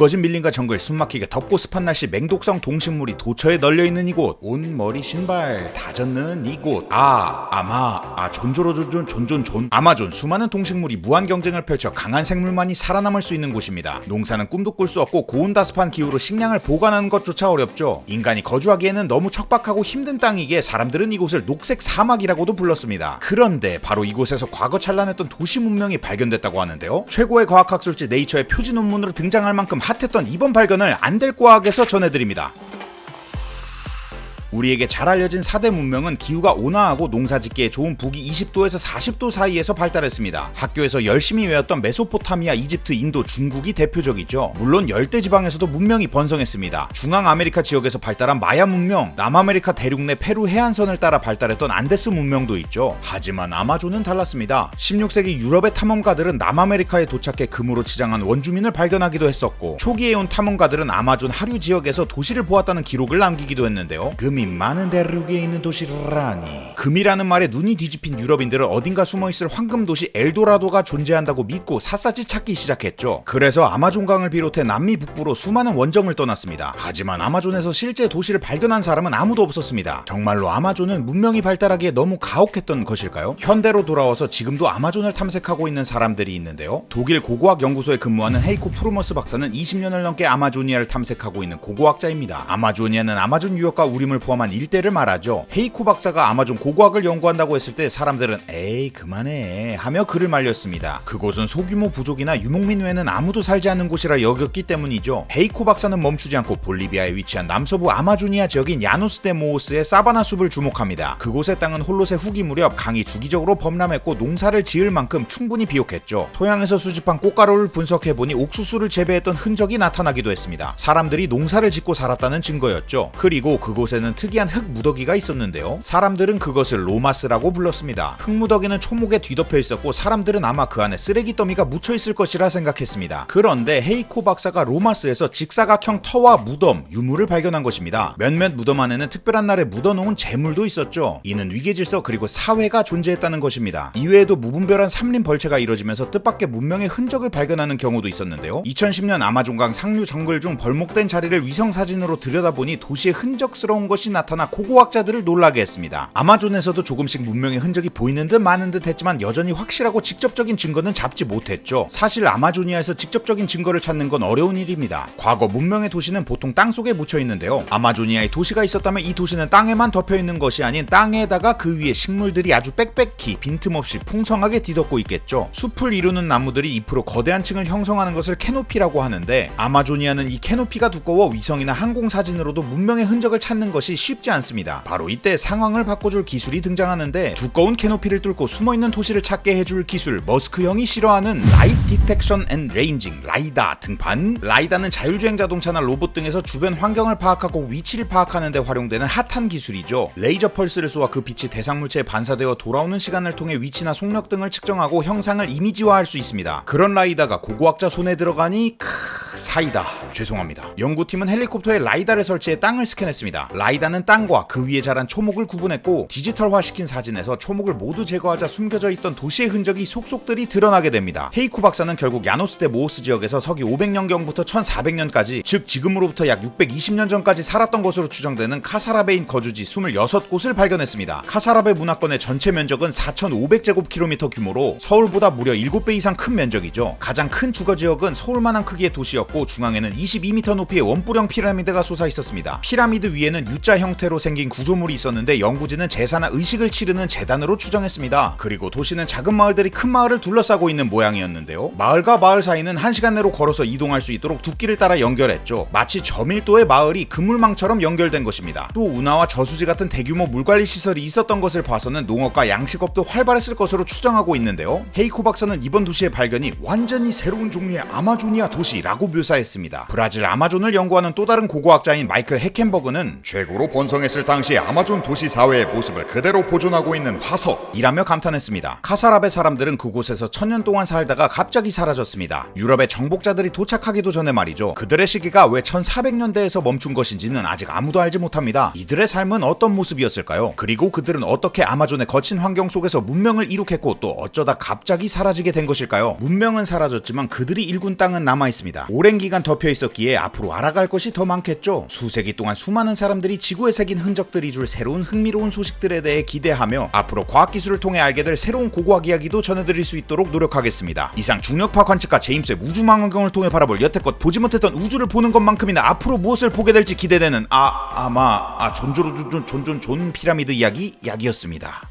우거진 밀림과 정글, 숨막히게 덥고 습한 날씨, 맹독성 동식물이 도처에 널려있는 이곳, 온머리 신발 다 젖는 이곳, 존존존 아마존. 수많은 동식물이 무한 경쟁을 펼쳐 강한 생물만이 살아남을 수 있는 곳입니다. 농사는 꿈도 꿀 수 없고 고온다습한 기후로 식량을 보관하는 것조차 어렵죠. 인간이 거주하기에는 너무 척박하고 힘든 땅이기에 사람들은 이곳을 녹색 사막이라고도 불렀습니다. 그런데 바로 이곳에서 과거 찬란했던 도시 문명이 발견됐다고 하는데요. 최고의 과학학술지 네이처의 표지 논문으로 등장할 만큼 핫했던 이번 발견을 안될과학에서 전해드립니다. 우리에게 잘 알려진 4대 문명은 기후가 온화하고 농사짓기에 좋은 북위 20도에서 40도 사이에서 발달했습니다. 학교에서 열심히 외웠던 메소포타미아, 이집트, 인도, 중국이 대표적이죠. 물론 열대지방에서도 문명이 번성했습니다. 중앙아메리카 지역에서 발달한 마야 문명, 남아메리카 대륙 내 페루 해안선을 따라 발달했던 안데스 문명도 있죠. 하지만 아마존은 달랐습니다. 16세기 유럽의 탐험가들은 남아메리카에 도착해 금으로 치장한 원주민을 발견하기도 했었고, 초기에 온 탐험가들은 아마존 하류 지역에서 도시를 보았다는 기록을 남기기도 했는데요. 금이 많은 대륙에 있는 도시라니. 금이라는 말에 눈이 뒤집힌 유럽인들은 어딘가 숨어있을 황금도시 엘도라도가 존재한다고 믿고 샅샅이 찾기 시작했죠. 그래서 아마존강을 비롯해 남미 북부로 수많은 원정을 떠났습니다. 하지만 아마존에서 실제 도시를 발견한 사람은 아무도 없었습니다. 정말로 아마존은 문명이 발달하기에 너무 가혹했던 것일까요? 현대로 돌아와서 지금도 아마존을 탐색하고 있는 사람들이 있는데요. 독일 고고학 연구소에 근무하는 헤이코 프루머스 박사는 20년을 넘게 아마조니아를 탐색하고 있는 고고학자입니다. 아마조니아는 아마존 유역과 우림을 포함한 일대를 말하죠. 헤이코 박사가 아마존 고고학을 연구한다고 했을 때 사람들은 에이 그만해 하며 그를 말렸습니다. 그곳은 소규모 부족이나 유목민 외에는 아무도 살지 않는 곳이라 여겼기 때문이죠. 헤이코 박사는 멈추지 않고 볼리비아에 위치한 남서부 아마조니아 지역인 야노스 데 모오스의 사바나 숲을 주목합니다. 그곳의 땅은 홀롯의 후기 무렵 강이 주기적으로 범람했고 농사를 지을 만큼 충분히 비옥했죠. 토양에서 수집한 꽃가루를 분석해보니 옥수수를 재배했던 흔적이 나타나기도 했습니다. 사람들이 농사를 짓고 살았다는 증거였죠. 그리고 그곳에는 특이한 흙 무더기가 있었는데요. 사람들은 그것을 로마스라고 불렀습니다. 흙 무더기는 초목에 뒤덮여 있었고 사람들은 아마 그 안에 쓰레기 더미가 묻혀 있을 것이라 생각했습니다. 그런데 헤이코 박사가 로마스에서 직사각형 터와 무덤, 유물을 발견한 것입니다. 몇몇 무덤 안에는 특별한 날에 묻어놓은 재물도 있었죠. 이는 위계질서 그리고 사회가 존재했다는 것입니다. 이외에도 무분별한 삼림 벌채가 이뤄지면서 뜻밖의 문명의 흔적을 발견하는 경우도 있었는데요. 2010년 아마존강 상류 정글 중 벌목된 자리를 위성사진으로 들여다보니 도시의 흔적스러운 것이 나타나 고고학자들을 놀라게 했습니다. 아마존에서도 조금씩 문명의 흔적이 보이는 듯 마는 듯 했지만 여전히 확실하고 직접적인 증거는 잡지 못했죠. 사실 아마조니아에서 직접적인 증거를 찾는 건 어려운 일입니다. 과거 문명의 도시는 보통 땅속에 묻혀 있는데요. 아마조니아에 도시가 있었다면 이 도시는 땅에만 덮여 있는 것이 아닌 땅에다가 그 위에 식물들이 아주 빽빽히 빈틈없이 풍성하게 뒤덮고 있겠죠. 숲을 이루는 나무들이 잎으로 거대한 층을 형성하는 것을 캐노피라고 하는데, 아마조니아는 이 캐노피가 두꺼워 위성이나 항공사진으로도 문명의 흔적을 찾는 것이 쉽지 않습니다. 바로 이때 상황을 바꿔줄 기술이 등장하는데, 두꺼운 캐노피를 뚫고 숨어있는 도시를 찾게 해줄 기술, 머스크형이 싫어하는 라이트 디텍션 앤 레인징, 라이다 등판. 라이다는 자율주행 자동차나 로봇 등에서 주변 환경을 파악하고 위치를 파악하는 데 활용되는 핫한 기술이죠. 레이저 펄스를 쏘아 그 빛이 대상물체에 반사되어 돌아오는 시간을 통해 위치나 속력 등을 측정하고 형상을 이미지화할 수 있습니다. 그런 라이다가 고고학자 손에 들어가니 사이다. 죄송합니다. 연구팀은 헬리콥터에 라이다를 설치해 땅을 스캔했습니다. 라이다는 땅과 그 위에 자란 초목을 구분했고, 디지털화시킨 사진에서 초목을 모두 제거하자 숨겨져 있던 도시의 흔적이 속속들이 드러나게 됩니다. 헤이코 박사는 결국 야노스 데 모오스 지역에서 서기 500년경부터 1400년까지, 즉 지금으로부터 약 620년 전까지 살았던 것으로 추정되는 카사라베인 거주지 26곳을 발견했습니다. 카사라베 문화권의 전체 면적은 4500제곱킬로미터 규모로 서울보다 무려 7배 이상 큰 면적이죠. 가장 큰 주거지역은 서울만한 크기의 도시였고, 중앙에는 22m 높이의 원뿔형 피라미드가 솟아 있었습니다. 피라미드 위에는 U자 형태로 생긴 구조물이 있었는데 연구진은 제사나 의식을 치르는 제단으로 추정했습니다. 그리고 도시는 작은 마을들이 큰 마을을 둘러싸고 있는 모양이었는데요. 마을과 마을 사이는 1시간 내로 걸어서 이동할 수 있도록 둑길을 따라 연결했죠. 마치 저밀도의 마을이 그물망처럼 연결된 것입니다. 또 운하와 저수지 같은 대규모 물관리 시설이 있었던 것을 봐서는 농업과 양식업도 활발했을 것으로 추정하고 있는데요. 헤이코 박사는 이번 도시의 발견이 완전히 새로운 종류의 아마조니아 도시라고 묘사했습니다. 브라질 아마존을 연구하는 또 다른 고고학자인 마이클 헤켄버그는 최고로 최초로 번성했을 당시 아마존 도시 사회의 모습을 그대로 보존하고 있는 화석이라며 감탄했습니다. 카사랍의 사람들은 그곳에서 1000년 동안 살다가 갑자기 사라졌습니다. 유럽의 정복자들이 도착하기도 전에 말이죠. 그들의 시기가 왜 1400년대에서 멈춘 것인지는 아직 아무도 알지 못합니다. 이들의 삶은 어떤 모습이었을까요? 그리고 그들은 어떻게 아마존의 거친 환경 속에서 문명을 이룩했고 또 어쩌다 갑자기 사라지게 된 것일까요? 문명은 사라졌지만 그들이 일군 땅은 남아있습니다. 오랜 기간 덮여 있었기에 앞으로 알아갈 것이 더 많겠죠. 수세기 동안 수많은 사람들이 지구에 새긴 흔적들이 줄 새로운 흥미로운 소식들에 대해 기대하며 앞으로 과학기술을 통해 알게 될 새로운 고고학 이야기도 전해드릴 수 있도록 노력하겠습니다. 이상 중력파 관측가 제임스의 우주망원경을 통해 바라볼 여태껏 보지 못했던 우주를 보는 것만큼이나 앞으로 무엇을 보게 될지 기대되는 존존 피라미드 이야기였습니다.